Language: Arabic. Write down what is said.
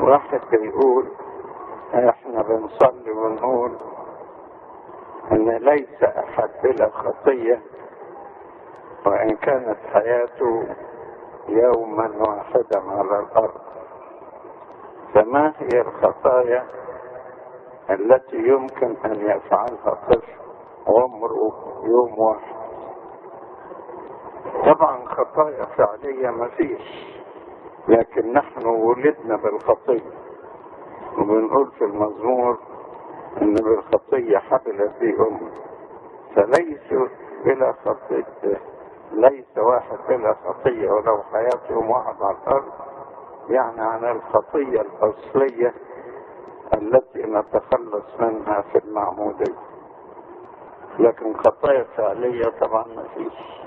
واحد بيقول احنا بنصلي ونقول ان ليس احد بلا خطية وان كانت حياته يوما واحدا على الارض، فما هي الخطايا التي يمكن ان يفعلها طفل عمره يوم واحد؟ طبعا خطايا فعلية ما فيش، لكن نحن ولدنا بالخطية، وبنقول في المزمور ان بالخطية حبلت بي امي، فليس بلا خطية، ليس واحد بلا خطية ولو حياته يوم واحد على الارض، يعني عن الخطية الاصلية التي نتخلص منها في المعمودية، لكن خطايا فعلية طبعا ما فيش.